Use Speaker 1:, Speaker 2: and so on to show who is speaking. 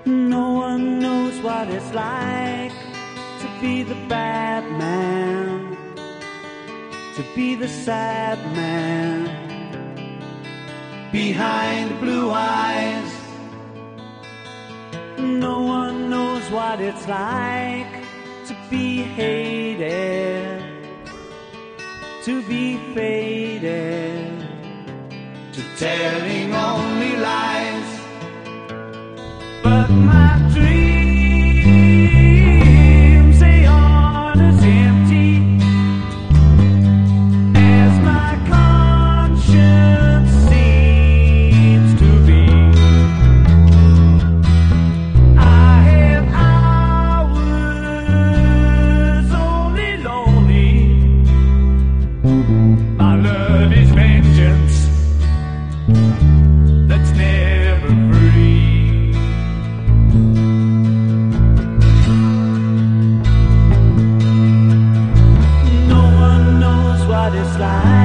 Speaker 1: No one knows what it's like to be the bad man, to be the sad man behind blue eyes. No one knows what it's like to be hated, to be faded, to telling only lies. But my dreams, they aren't as empty as my conscience seems to be. I have hours only lonely. My love is vengeance that's never free. No one knows what it's like